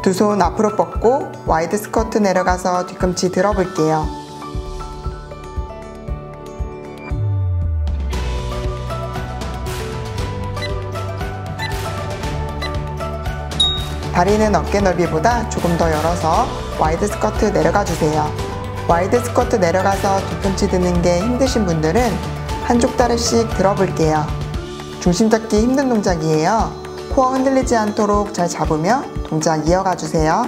두 손 앞으로 뻗고 와이드 스쿼트 내려가서 뒤꿈치 들어볼게요. 다리는 어깨 넓이보다 조금 더 열어서 와이드 스쿼트 내려가 주세요. 와이드 스쿼트 내려가서 뒤꿈치 드는 게 힘드신 분들은 한쪽 다리씩 들어볼게요. 중심 잡기 힘든 동작이에요. 코어 흔들리지 않도록 잘 잡으며 동작 이어가 주세요.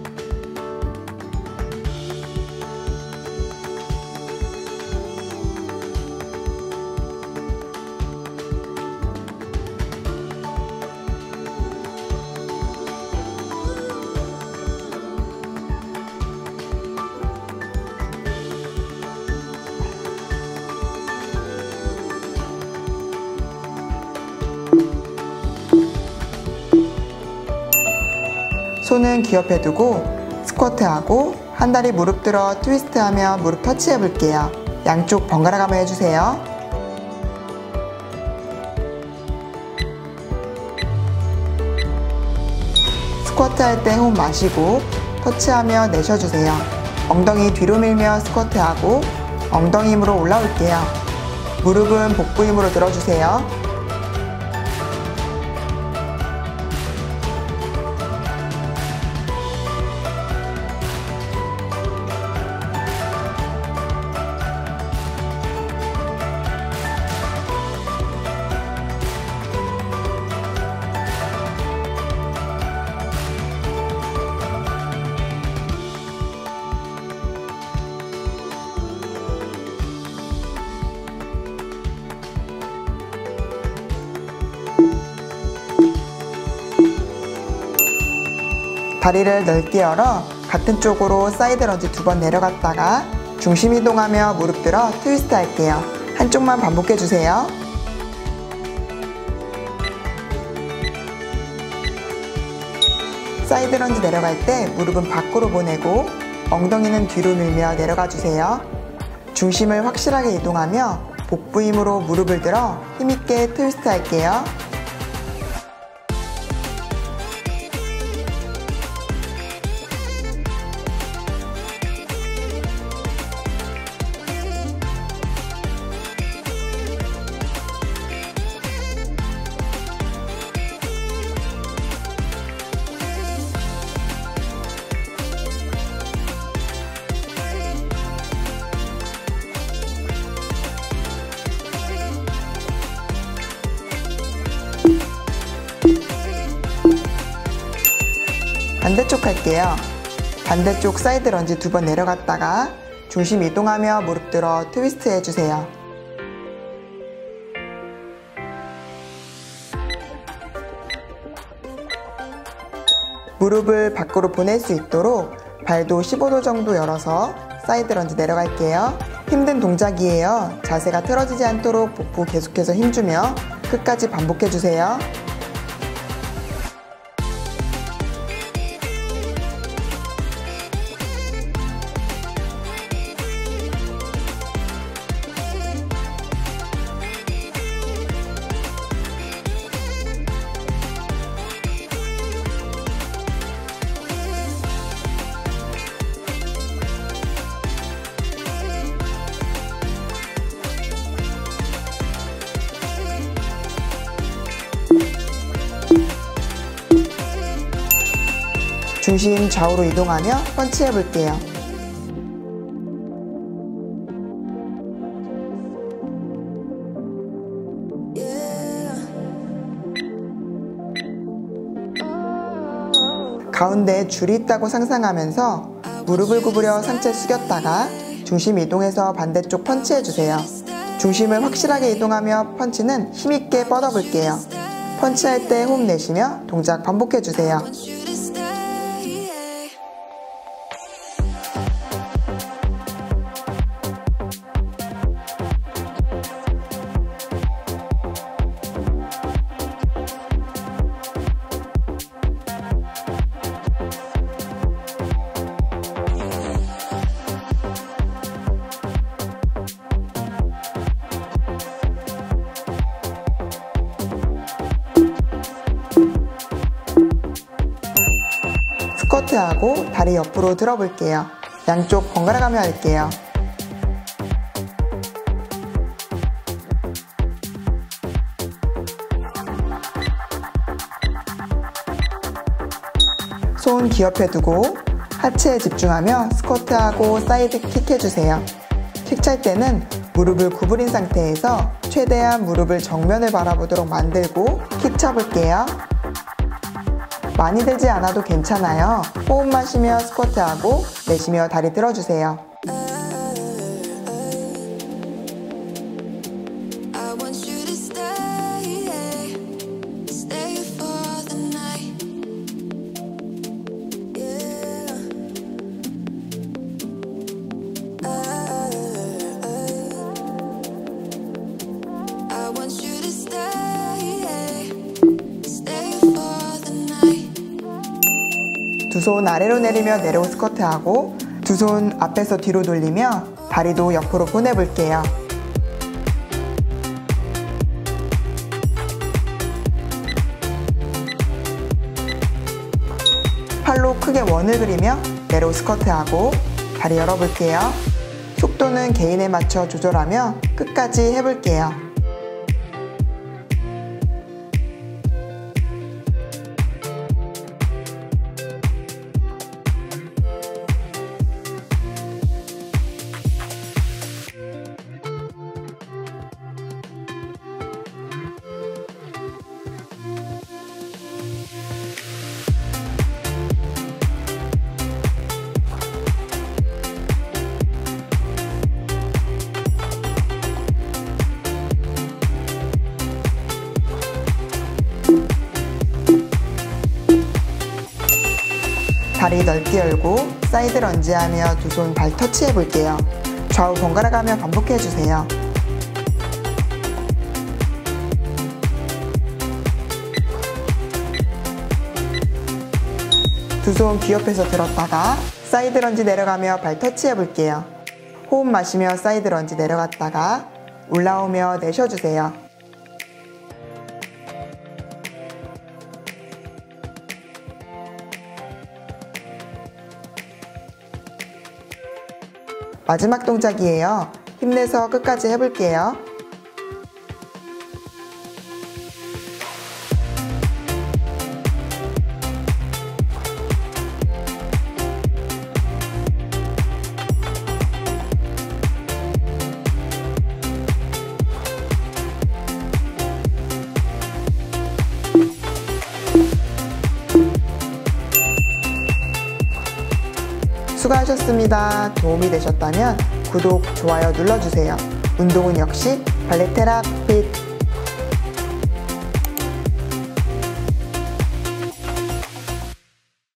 손은 귀 옆에 두고 스쿼트하고 한 다리 무릎 들어 트위스트하며 무릎 터치해 볼게요. 양쪽 번갈아 가며 해주세요. 스쿼트 할 때 호흡 마시고 터치하며 내쉬어주세요. 엉덩이 뒤로 밀며 스쿼트하고 엉덩이 힘으로 올라올게요. 무릎은 복부 힘으로 들어주세요. 다리를 넓게 열어 같은 쪽으로 사이드 런지 2번 내려갔다가 중심 이동하며 무릎 들어 트위스트 할게요. 한쪽만 반복해 주세요. 사이드 런지 내려갈 때 무릎은 밖으로 보내고 엉덩이는 뒤로 밀며 내려가 주세요. 중심을 확실하게 이동하며 복부 힘으로 무릎을 들어 힘있게 트위스트 할게요. 반대쪽 할게요. 반대쪽 사이드 런지 2번 내려갔다가 중심 이동하며 무릎 들어 트위스트 해주세요. 무릎을 밖으로 보낼 수 있도록 발도 15도 정도 열어서 사이드 런지 내려갈게요. 힘든 동작이에요. 자세가 틀어지지 않도록 복부 계속해서 힘주며 끝까지 반복해주세요. 중심 좌우로 이동하며 펀치해 볼게요. 가운데에 줄이 있다고 상상하면서 무릎을 구부려 상체 숙였다가 중심 이동해서 반대쪽 펀치해 주세요. 중심을 확실하게 이동하며 펀치는 힘있게 뻗어볼게요. 펀치할 때 호흡 내쉬며 동작 반복해 주세요. 스쿼트하고 다리 옆으로 들어볼게요. 양쪽 번갈아 가며 할게요. 손 귀 옆에 두고 하체에 집중하며 스쿼트하고 사이드 킥 해주세요. 킥 찰 때는 무릎을 구부린 상태에서 최대한 무릎을 정면을 바라보도록 만들고 킥 쳐볼게요. 많이 들지 않아도 괜찮아요. 호흡 마시며 스쿼트하고 내쉬며 다리 들어주세요. 두 손 아래로 내리며 내려오 스쿼트하고 두 손 앞에서 뒤로 돌리며 다리도 옆으로 보내볼게요. 팔로 크게 원을 그리며 내려오 스쿼트하고 다리 열어볼게요. 속도는 개인에 맞춰 조절하며 끝까지 해볼게요. 다리 넓게 열고 사이드 런지하며 두 손 발 터치해 볼게요. 좌우 번갈아 가며 반복해 주세요. 두 손 귀 옆에서 들었다가 사이드 런지 내려가며 발 터치해 볼게요. 호흡 마시며 사이드 런지 내려갔다가 올라오며 내쉬어주세요. 마지막 동작이에요. 힘내서 끝까지 해볼게요. 수고하셨습니다. 도움이 되셨다면 구독, 좋아요 눌러주세요. 운동은 역시 발레테라핏